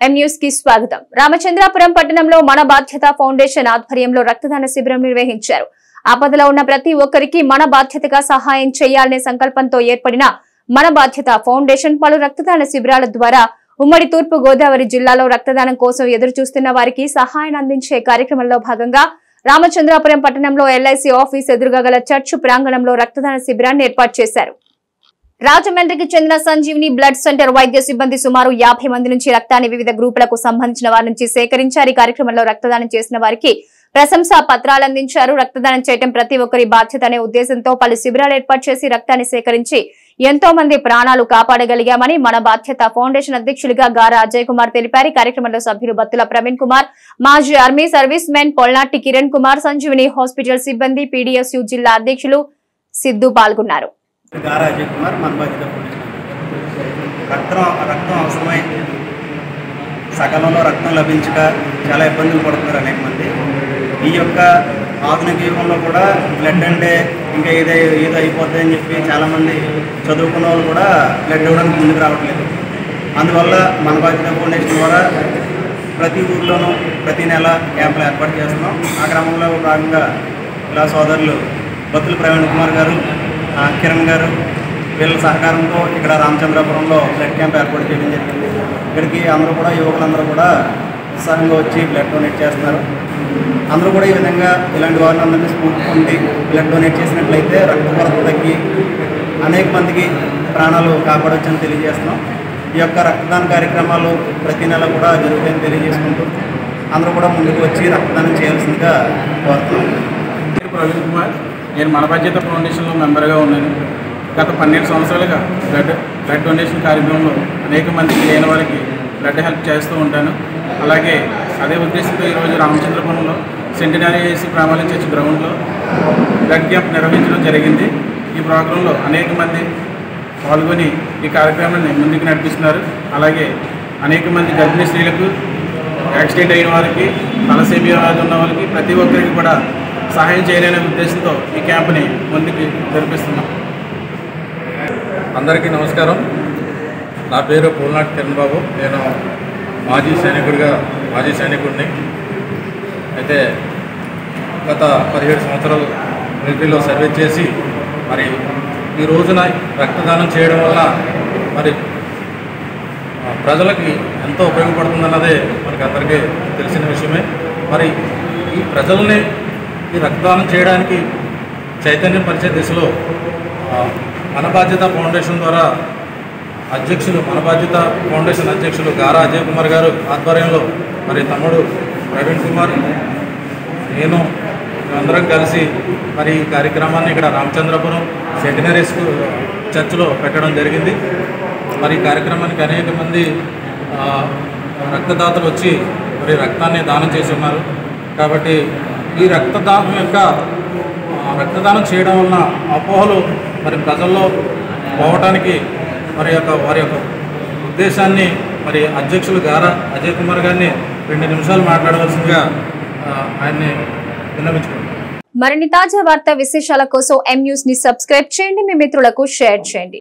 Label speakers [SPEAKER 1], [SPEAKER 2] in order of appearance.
[SPEAKER 1] M news కి స్వాగతం. రామచంద్రాపురం పట్టణంలో మన బాధ్యత ఫౌండేషన్ ఆధ్వర్యంలో రక్తదాన శిబిరం నిర్వహించారు. ఆపదలో ఉన్న ప్రతి ఒక్కరికి మన బాధ్యతగా సహాయం చేయాలనే సంకల్పంతో ఏర్పడిన మన బాధ్యత ఫౌండేషన్ పలు రక్తదాన శిబిరాల ద్వారా ఉమ్మడి తూర్పు గోదావరి జిల్లాలో రక్తదానం కోసం ఎదురు చూస్తున్న వారికి సహాయం అందించే కార్యక్రమంలో భాగంగా రామచంద్రాపురం పట్టణంలో ఎల్ఐసి ఆఫీస్ ఎదురుగా గల చర్చ్ ప్రాంగణంలో రక్తదాన శిబిరాన్ని ఏర్పాటు చేశారు. రాజమండ్రికి చెందిన సంజీవిని బ్లడ్ సెంటర్ వైద్య సిబ్బంది సుమారు 50 మంది నుంచి రక్తాన్ని వివిధ గ్రూపులకు సంబంధించిన వారి నుంచి సేకరించారు. ఈ కార్యక్రమంలో రక్తదానం చేసిన వారికి ప్రశంసా పత్రాలు అందించారు. రక్తదానం చేయడం ప్రతి ఒక్కరి బాధ్యత అనే ఉద్దేశంతో పలు శిబిరాలు ఏర్పాటు చేసి రక్తాన్ని సేకరించి ఎంతో మంది ప్రాణాలు కాపాడగలిగామని మన బాధ్యత ఫౌండేషన్ అధ్యక్షులుగా గారా అజయ్ కుమార్ తెలిపారు. కార్యక్రమంలో సభ్యులు బత్తుల ప్రవీణ్ కుమార్, మాజీ army service men Polnati Kiran Kumar, Sanjeevini hospital సిబ్బంది, పీడీఎస్యూ జిల్లా అధ్యక్షులు సిద్ధు పాల్గొన్నారు.
[SPEAKER 2] గారా అజయ్ కుమార్, మన బాధ్యత రక్తం అవసరమై సకాలంలో రక్తం లభించక చాలా ఇబ్బందులు పడుతున్నారు అనేక మంది. ఈ యొక్క ఆధునిక యుగంలో కూడా బ్లడ్ అంటే ఇంకా ఏదో అయిపోతుంది అని చెప్పి చాలామంది చదువుకున్న వాళ్ళు కూడా బ్లడ్ ఇవ్వడానికి ముందుకు రావట్లేదు. అందువల్ల మన బాధ్యత ఫౌండేషన్ ద్వారా ప్రతి ఊర్లోనూ ప్రతి నెల క్యాంపులు ఏర్పాటు చేస్తున్నాం. ఆ క్రమంలో భాగంగా ఇలా సోదరులు బత్తుల ప్రవీణ్ కుమార్ గారు, కిరణ్ గారు వీళ్ళ సహకారంతో ఇక్కడ రామచంద్రాపురంలో బ్లడ్ క్యాంప్ ఏర్పాటు చేయడం జరిగింది. ఇక్కడికి అందరూ కూడా యువకులందరూ కూడా ఉత్సాహంగా వచ్చి బ్లడ్ డొనేట్ చేస్తున్నారు. అందరూ కూడా ఈ విధంగా ఇలాంటి వారిని అందరినీ స్ఫూర్తి పొంది బ్లడ్ డొనేట్ చేసినట్లయితే రక్త కొరత తగ్గి అనేక మందికి ప్రాణాలు కాపాడవచ్చని తెలియజేస్తున్నాం. ఈ యొక్క రక్తదాన కార్యక్రమాలు ప్రతి నెల కూడా జరుగుతాయని తెలియజేసుకుంటూ అందరూ కూడా ముందుకు వచ్చి రక్తదానం చేయాల్సిందిగా కోరుతున్నాం.
[SPEAKER 3] ప్రవీణ్ కుమార్, నేను మన బాధ్యత ఫౌండేషన్లో మెంబర్గా ఉన్నాను. గత 12 సంవత్సరాలుగా బ్లడ్ డొనేషన్ కార్యక్రమంలో అనేక మందికి లేని వారికి బ్లడ్ హెల్ప్ చేస్తూ ఉంటాను. అలాగే అదే ఉద్దేశంతో ఈరోజు రామచంద్రపురంలో సెంటినరీ ఏసీ ప్రామాణిక చర్చ్ గ్రౌండ్లో బ్లడ్ క్యాంప్ నిర్వహించడం జరిగింది. ఈ ప్రోగ్రాంలో అనేక మంది పాల్గొని ఈ కార్యక్రమాన్ని ముందుకు నడిపిస్తున్నారు. అలాగే అనేక మంది గర్భిణీ స్త్రీలకు, యాక్సిడెంట్ అయిన వారికి, తలసేమియా వ్యాధి ఉన్న వాళ్ళకి ప్రతి ఒక్కరికి కూడా సహాయం చేయాలనే ఉద్దేశంతో ఈ క్యాంప్ని ముందుకు జరిపిస్తున్నాం.
[SPEAKER 4] అందరికీ నమస్కారం. నా పేరు పొల్నాటి కిరణ్ బాబు. నేను మాజీ సైనికుడిని. అయితే గత 17 సంవత్సరాలు మిలిటరీలో సర్వీస్ చేసి మరి ఈ రోజున రక్తదానం చేయడం వల్ల మరి ప్రజలకి ఎంతో ఉపయోగపడుతుందన్నదే మనకి అందరికీ తెలిసిన విషయమే. మరి ఈ ప్రజల్ని ఈ రక్తదానం చేయడానికి చైతన్యం పరిచే దిశలో మన బాధ్యత ఫౌండేషన్ ద్వారా మన బాధ్యత ఫౌండేషన్ అధ్యక్షులు గారా అజయ్ కుమార్ గారు ఆధ్వర్యంలో మరి తమ్ముడు ప్రవీణ్ కుమార్, నేను అందరం కలిసి మరి ఈ కార్యక్రమాన్ని ఇక్కడ రామచంద్రపురం సెంటినరీ చర్చ్లో పెట్టడం జరిగింది. మరి ఈ కార్యక్రమానికి అనేక మంది రక్తదాతలు వచ్చి మరి రక్తాన్ని దానం చేసి ఉన్నారు. కాబట్టి ఈ రక్తదానం చేయడం వలన అపోహలు మరి ప్రజల్లో పోవటానికి వారి యొక్క ఉద్దేశాన్ని మరి అధ్యక్షులు గారా అజయ్ కుమార్ గారిని 2 నిమిషాలు మాట్లాడవలసిందిగా ఆయన్ని విన్నవించుకుంటున్నాను.
[SPEAKER 1] మరిన్ని తాజా వార్తా విశేషాల కోసం ఎం న్యూస్ ని సబ్స్క్రైబ్ చేయండి, మీ మిత్రులకు షేర్ చేయండి.